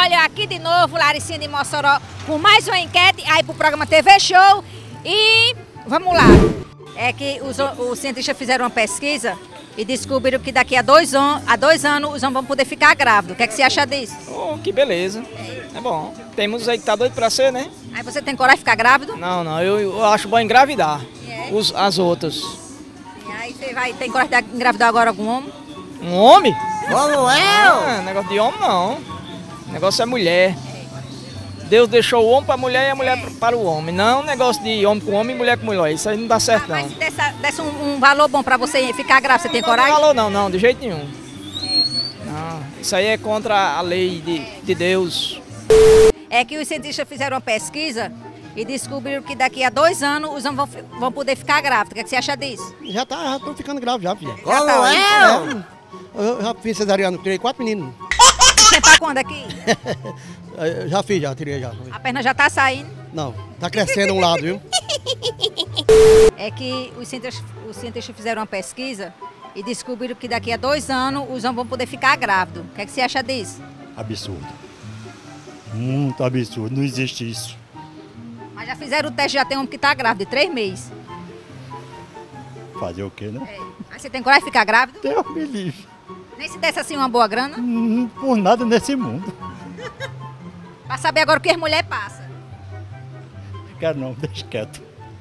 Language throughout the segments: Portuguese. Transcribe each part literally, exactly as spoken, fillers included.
Olha, aqui de novo, Laricinha de Mossoró, com mais uma enquete aí pro programa T V Show. E vamos lá. É que os, os cientistas fizeram uma pesquisa e descobriram que daqui a dois, an a dois anos os homens vão poder ficar grávidos. O que é que você acha disso? Oh, que beleza. É bom. Temos aí que tá doido pra ser, né? Aí você tem coragem de ficar grávido? Não, não. Eu, eu acho bom engravidar. É? Os, as outras. E aí você vai, tem coragem de engravidar agora algum homem? Um homem? Como é? Ah, negócio de homem não. O negócio é mulher. Deus deixou o homem para a mulher e a mulher para o homem. Não negócio de homem com homem e mulher com mulher. Isso aí não dá certo, Ah, não. mas se desse, desse um, um valor bom para você ficar grávida, você tem Não coragem? tem valor não, não, de jeito nenhum. Não, isso aí é contra a lei de, de Deus. É que os cientistas fizeram uma pesquisa e descobriram que daqui a dois anos os homens vão, fi- vão poder ficar grávidos. O que, é que você acha disso? Já tá, já tô ficando grávida já, filha. Como tá, é? É, eu já fiz cesariano, tirei quatro meninos. Você tá quando aqui? Eu já fiz, já tirei já. A perna já tá saindo. Não, tá crescendo um lado, viu? É que os cientistas, os cientistas fizeram uma pesquisa e descobriram que daqui a dois anos os homens vão poder ficar grávidos. O que, é que você acha disso? Absurdo. Muito absurdo, não existe isso. Mas já fizeram o teste, já tem um que tá grávido, de três meses. Fazer o quê, né? É. Aí você tem coragem de ficar grávido? Deus me livre. Nem se desse assim uma boa grana? Hum, Por nada nesse mundo. Pra saber agora o que as mulheres passam. Quero não, deixa quieto.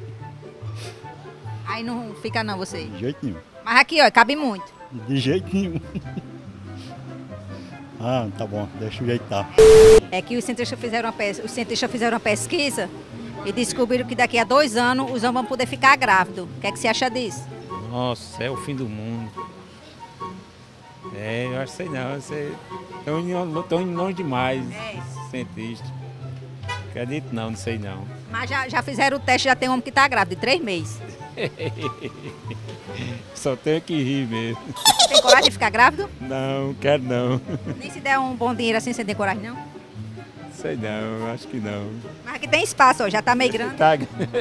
Aí não fica não você. De jeito nenhum. Mas aqui, ó, cabe muito. De jeito nenhum. Ah, tá bom, deixa eu ajeitar. É que os cientistas fizeram uma, pes- os cientistas fizeram uma pesquisa e descobriram que daqui a dois anos os homens vão poder ficar grávidos. O que é que você acha disso? Nossa, é o fim do mundo. É, eu acho que sei não. Estão indo, tão indo longe demais, É. cientistas. Acredito não, não sei não. Mas já, já fizeram o teste, já tem um homem que está grávido, de três meses. Só tenho que rir mesmo. Tem coragem de ficar grávido? Não, quero não. Nem se der um bom dinheiro assim, você tem coragem não? Sei não, acho que não. Mas aqui tem espaço, ó, já está meio grande. Tá.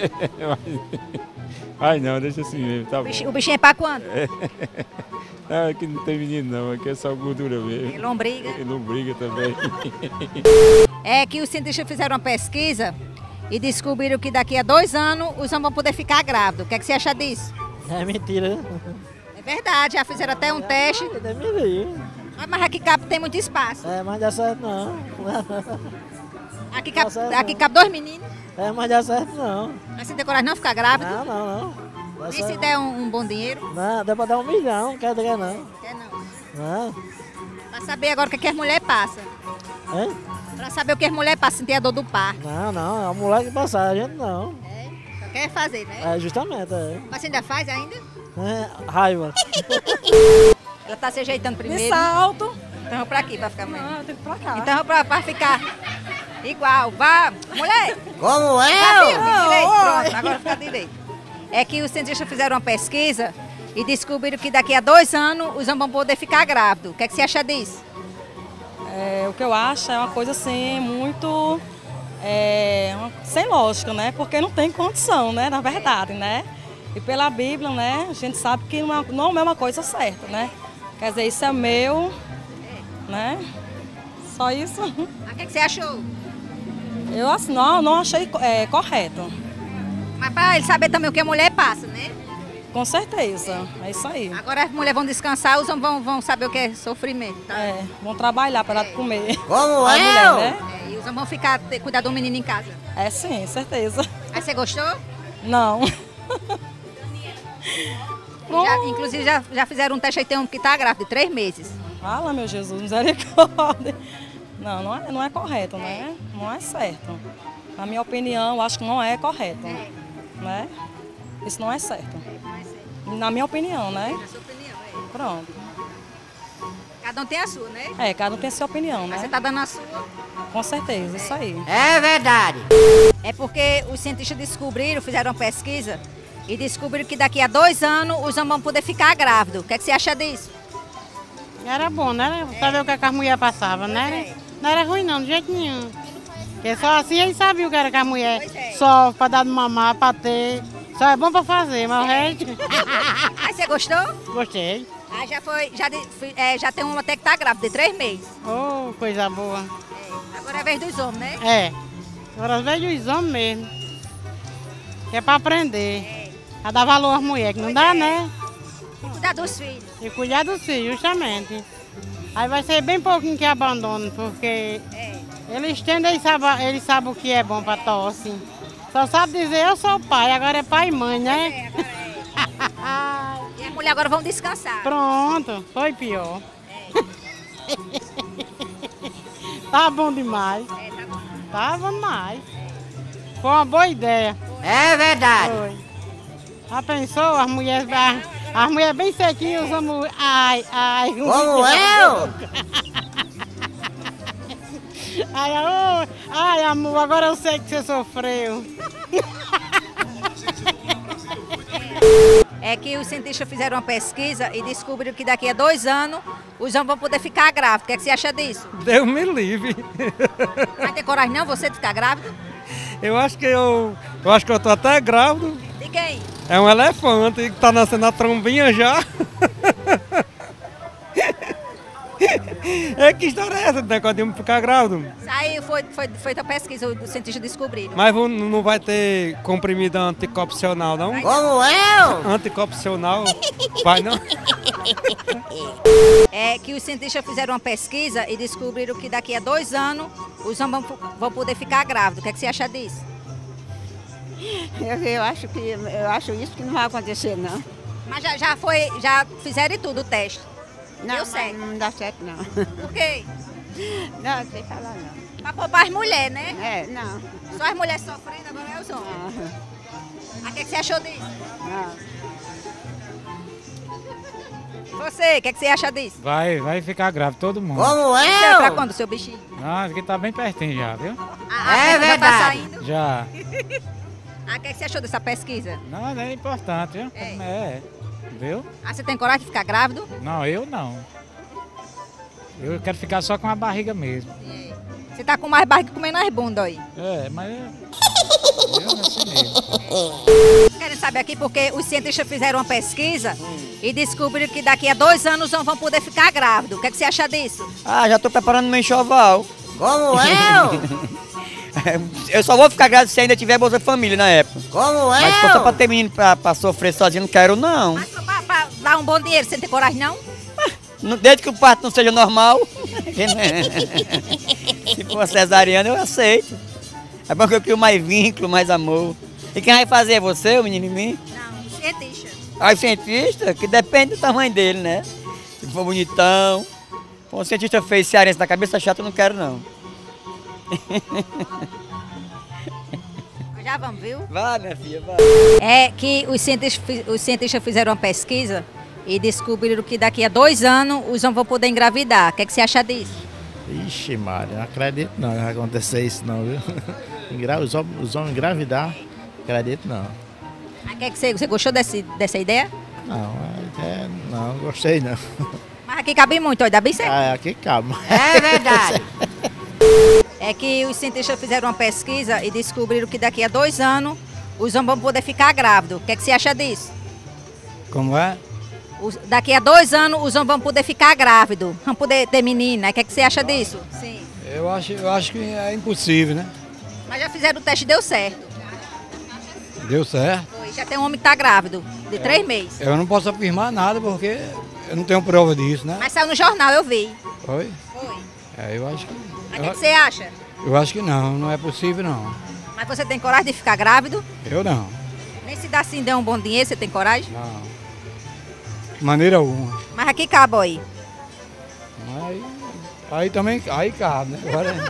Ai não, deixa assim mesmo, tá O bom. bichinho, o bichinho é para quando? Ah, aqui não tem menino não, aqui é só gordura É mesmo. lombriga. E não briga também. É que os cientistas fizeram uma pesquisa e descobriram que daqui a dois anos os homens vão poder ficar grávidos. O que é que você acha disso? É mentira. É verdade, já fizeram até um teste. É mentira. Ah, mas aqui cabe, tem muito espaço. É, mas dá certo não. Aqui cabe, Tá certo, aqui não. cabe dois meninos. É, mas dá certo não. Mas você tem coragem de não ficar grávido? Não, não, não. Dá Nem se certo. der um, um bom dinheiro? Não, dá pra dar um milhão, não quero dar não. Quer não. Não. Pra saber agora o que, é que as mulheres passam. Hein? Pra saber o que as mulheres passam, sentir a dor do parto. Não, não, é a mulher que passar, a gente não. É, só quer fazer, né? É, justamente, é. Mas você ainda faz ainda? É, raiva. Ela tá se ajeitando De primeiro. salto. Então vamos pra aqui, pra ficar mais. Não, eu tenho que ir pra cá. Então vamos pra, pra ficar igual. Vá, mulher! Como Fica é? direito, pronto, agora fica direito. É que os cientistas fizeram uma pesquisa e descobriram que daqui a dois anos os homens vão poder ficar grávidos. O que, é que você acha disso? É, o que eu acho é uma coisa assim, muito é, uma- sem lógica, né? Porque não tem condição, né? Na verdade, né? E pela Bíblia, né? A gente sabe que não é- não é uma coisa certa, né? Quer dizer, isso é meu, né? Só isso. Mas o que, é que você achou? Eu assim, não, não achei é, correto. Mas para ele saber também o que a mulher passa, né? Com certeza, é isso aí. Agora as mulheres vão descansar, os homens vão, vão saber o que é sofrimento, tá? É, vão trabalhar para comer. Como A é? mulher, né? É, e os homens vão ficar, ter, cuidar do menino em casa. É sim, certeza. Aí você gostou? Não. Já- inclusive já, já fizeram um teste aí, tem um que tá grávido de três meses. Fala, meu Jesus, misericórdia. Não, não é, não é correto, né? Não é certo. Na minha opinião, eu acho que não é correto. É. Né? Isso não é certo. Na minha opinião, né? Na sua opinião, é. Pronto. Cada um tem a sua, né? É, cada um tem a sua opinião, Mas você né? tá dando a sua. Com certeza, isso aí. É verdade. É porque os cientistas descobriram, fizeram uma pesquisa e descobriram que daqui a dois anos os homens vão poder ficar grávidos. O que, é que você acha disso? Era bom, né? Saber o que, é que as mulheres passavam, né? Não era ruim não, de jeito nenhum. Porque só assim eles sabiam o que era que a mulher Pois é. sofre pra dar de mamar, pra ter. Só é bom pra fazer, mas o resto... Aí você gostou? Gostei. Ah, já foi, já, de- fi- é, já tem uma até que tá grávida, de três meses. Oh, coisa boa. É, Agora é a vez dos homens, né? É. Agora vejo os homens mesmo. Que é pra aprender. É. A dar valor às mulheres, que não dá, né? E cuidar dos filhos. E cuidar dos filhos, justamente. Aí vai ser bem pouquinho que abandonam, porque É. eles tendem, eles sabem, eles sabem o que é bom pra tosse. Só sabe dizer, eu sou pai, agora é pai e mãe, né? É, agora é. E as mulheres agora vão descansar. Pronto, foi pior. Tá bom demais. É, tá bom. Tá bom demais. Foi uma boa ideia. É verdade. Foi. Já pensou? As mulheres, as, as mulheres bem sequinhas, os homens. Ai, ai. Como eu? Ai, ai, ai, amor, agora eu sei que você sofreu. É que os cientistas fizeram uma pesquisa e descobriram que daqui a dois anos os homens vão poder ficar grávidos. O que, é que você acha disso? Deus me livre. Vai ter coragem não você de ficar grávida? Eu acho que eu, eu acho que eu tô até grávido. De quem? É um elefante que tá nascendo a trombinha já. É, que história é essa de negócio de eu ficar grávido? Isso aí foi, foi feita a pesquisa, os cientistas descobriram. Mas vou- não vai ter comprimido anticoncepcional, não? Como eu? Anticoncepcional? Vai não? É que os cientistas fizeram uma pesquisa e descobriram que daqui a dois anos os homens vão, vão poder ficar grávidos. O que, é que você acha disso? Eu, eu acho que eu acho isso que não vai acontecer, não. Mas já, já foi, já fizeram e tudo o teste. Não, Deu mas certo. não dá certo, não. Por quê? Não, não sei falar, não. Pra poupar as mulheres, né? É, não. Só as mulheres sofrendo, agora é os homens. Não, Ah, o que, é que você achou disso? não. Você, o que, é que você acha disso? Vai, vai ficar grave todo mundo. Como Isso é pra eu? quando, seu bichinho? Ah, aqui tá bem pertinho já, viu? Ah, a É pesquisa já tá verdade. saindo? Já. Ah, o que, é que você achou dessa pesquisa? Não, é importante, viu? É. É. Viu? Ah, você tem coragem de ficar grávido? Não, eu não. Eu quero ficar só com a barriga mesmo. Você tá com mais barriga que comendo as bundas aí. É, mas eu, eu assim mesmo. Querem saber aqui porque os cientistas fizeram uma pesquisa e descobriram que daqui a dois anos não vão poder ficar grávidos. O que, é que você acha disso? Ah, já tô preparando meu enxoval. Como eu? Eu só vou ficar grávido se ainda tiver Bolsa Família na época. Como Mas se for só pra eu? ter menino pra, pra sofrer sozinho, não quero não. Mas pra, pra dar um bom dinheiro, você não tem coragem não? Não- Desde que o parto não seja normal. Se for cesariana, eu aceito. É bom que eu crio mais vínculo, mais amor. E quem vai fazer? Você, o menino em mim? Não, os cientistas. Ah, o cientista, que depende do tamanho dele, né? Se for bonitão. For um cientista feio, cearense da cabeça chata, eu não quero não. Nós já vamos, viu? Vai, minha filha, vai. É que os cientistas, fi- os cientistas fizeram uma pesquisa e descobriram que daqui a dois anos os homens vão poder engravidar. O que, é que você acha disso? Ixi, Mário, não acredito não, não vai acontecer isso não, viu? Engra- Os homens, os homens engravidar, acredito não. Ah, que é que você, você gostou desse, dessa ideia? Não, é, não, gostei não. Mas aqui cabe muito, ó, dá bem certo. Ah, aqui calma. É verdade. É que os cientistas fizeram uma pesquisa e descobriram que daqui a dois anos os homens vão poder ficar grávidos. O que, é que você acha disso? Como é? Os- daqui a dois anos os homens vão poder ficar grávidos, vão poder ter menina. O que, é que você acha disso? Sim. Eu acho, eu acho que é impossível, né? Mas já fizeram o teste e deu certo. Deu certo. Foi, já tem um homem que está grávido, de três meses. Eu não posso afirmar nada porque eu não tenho prova disso, né? Mas saiu no jornal, eu vi. Foi? Foi. É, eu acho que. Mas o que, é que você acha? Eu acho que não, não é possível não. Mas você tem coragem de ficar grávido? Eu não. Nem se dá assim, der um bom dinheiro, você tem coragem? Não. De maneira alguma. Mas aqui cabe aí. Aí, aí também, aí cabe, né? Agora,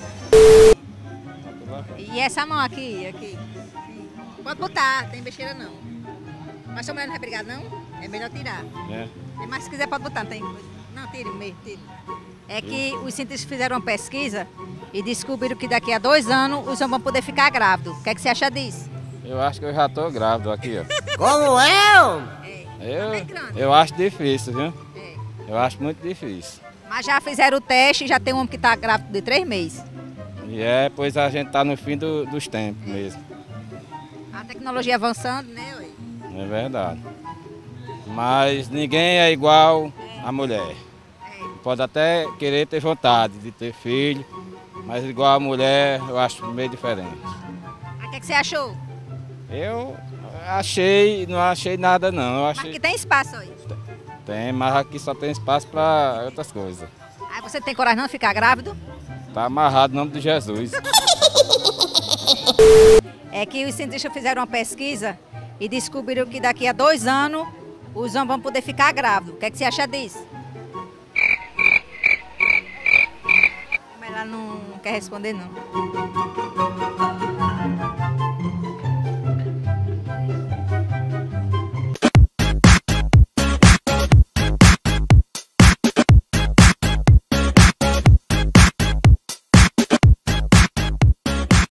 E essa mão aqui, aqui. Pode botar, tem besteira não. Mas sua mulher não vai brigar não? É melhor tirar. É. Mas se quiser pode botar, não tem. Não, tire mesmo, tire. É que os cientistas fizeram uma pesquisa e descobriram que daqui a dois anos os homens vão poder ficar grávidos. O que, é que você acha disso? Eu acho que eu já tô grávido aqui, ó. Como eu? Eu, eu acho difícil, viu? É. Eu acho muito difícil. Mas já fizeram o teste e já tem um homem que está grávido de três meses. E é, pois a gente tá no fim do- dos tempos mesmo. A tecnologia avançando, né? ué? É verdade. Mas ninguém é igual à mulher. Pode até querer ter vontade de ter filho, Mas igual a mulher, eu acho meio diferente. O que, é que você achou? Eu achei, não achei nada não. Eu Mas achei... que tem espaço aí. Tem, mas aqui só tem espaço para outras coisas. Aí você tem coragem não de ficar grávido? Tá amarrado em nome de Jesus. É que os cientistas fizeram uma pesquisa e descobriram que daqui a dois anos os homens vão poder ficar grávidos. O que, é que você acha disso? Mas ela não quer responder, não.